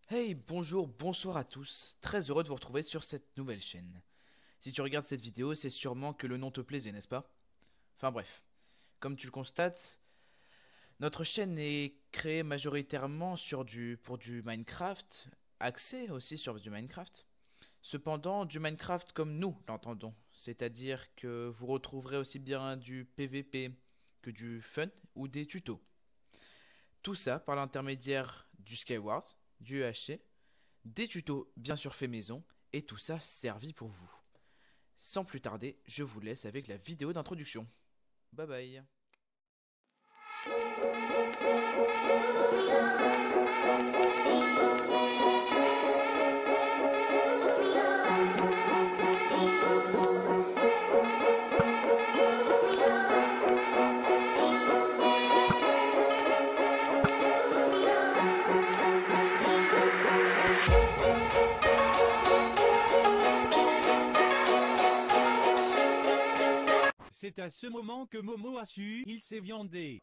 Hey, bonjour, bonsoir à tous. Très heureux de vous retrouver sur cette nouvelle chaîne. Si tu regardes cette vidéo, c'est sûrement que le nom te plaisait, n'est-ce pas? Enfin bref, comme tu le constates, notre chaîne est créée majoritairement pour du Minecraft, axée aussi sur du Minecraft. Cependant, du Minecraft comme nous l'entendons, c'est-à-dire que vous retrouverez aussi bien du PVP que du fun ou des tutos. Tout ça par l'intermédiaire du Skyward, du EHC, des tutos bien sûr faits maison, et tout ça servi pour vous. Sans plus tarder, je vous laisse avec la vidéo d'introduction. Bye bye. C'est à ce moment que Momo a su, il s'est viandé.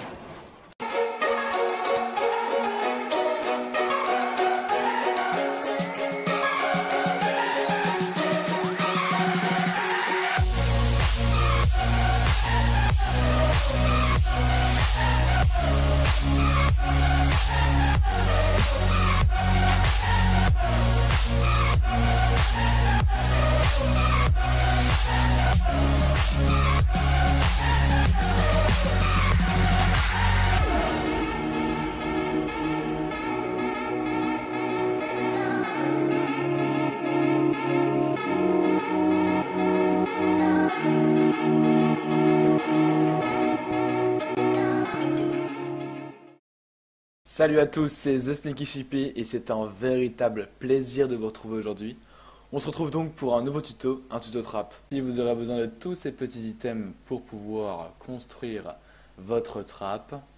Salut à tous, c'est The Sneaky Shippy et c'est un véritable plaisir de vous retrouver aujourd'hui. On se retrouve donc pour un nouveau tuto, un tuto trap. Si vous aurez besoin de tous ces petits items pour pouvoir construire votre trap,